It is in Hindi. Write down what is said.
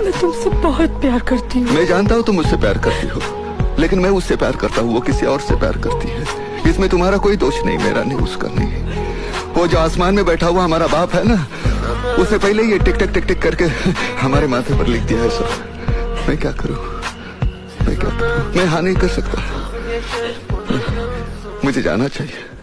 मैं तुमसे बहुत प्यार करती हूँ। मैं जानता हूँ तुम मुझसे प्यार करती हो, लेकिन मैं उससे प्यार करता हूँ, वो किसी और से प्यार करती है। इसमें तुम्हारा कोई दोष नहीं, मेरा नहीं, उसका नहीं। वो जो आसमान में बैठा हुआ हमारा बाप है ना, उसने पहले ही ये टिक टिक टिक टिक करके हमारे माथे पर लिख दिया है सब। मैं क्या करूँ, मैं क्या करूँ? मैं हाँ नहीं कर सकता, मुझे जाना चाहिए।